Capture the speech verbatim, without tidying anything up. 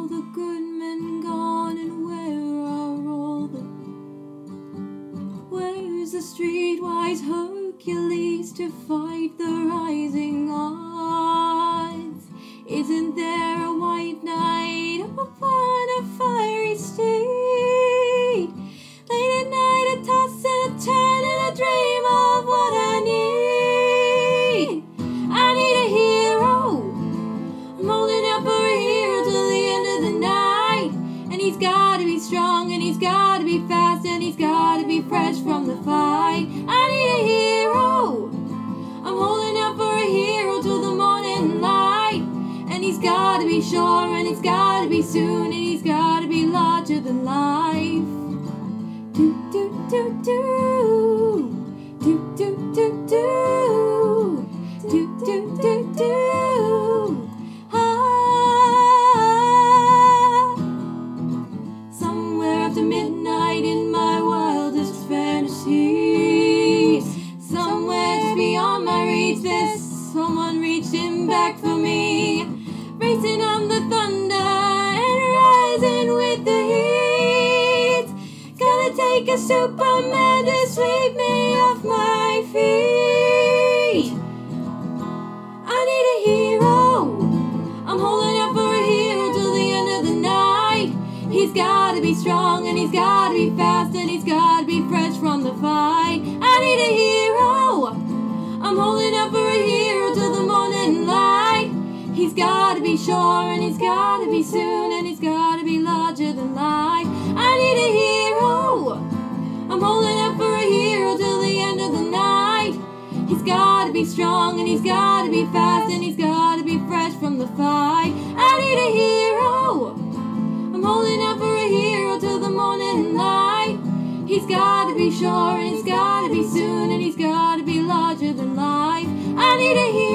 the good men gone, and where are all the... Where's the streetwise Hercules to fight the rising odds? Isn't there a white knight up upon a fiery steed? Late at night I toss and I turn and I dream of what I need. I need a hero. I'm holding out for a hero till the end of the night. And he's gotta be strong, and he's gotta be fast, and he's gotta be fresh from the fight. I need a hero. I'm holding out for a hero till the morning light. And he's gotta be sure, and he's gotta be soon, and he's gotta be larger than life. Do do do do do do do do do do do do. Ah, somewhere after midnight in my wildest fantasies, somewhere just beyond my reach, there's someone reaching back for me, racing on the thunder and rising with the heat. Gonna take a Superman to sweep me off my feet. I need a hero. I'm holding out for a hero till the end of the night. He's gotta be strong, and he's gotta be fast, and he's gotta be fresh from the fight. I need a hero. I'm holding out for a hero till the morning light. He's gotta be sure, and he's gotta be soon, and he's gotta be larger than life. I need a hero. I'm holding out for a hero till the end of the night. He's gotta be strong, and he's gotta be fast, and he's gotta be fresh from the fight. I need a hero. I'm holding out for a hero till the morning light. He's gotta be sure, and he's gotta be soon, and he's gotta be larger than life. I need a hero.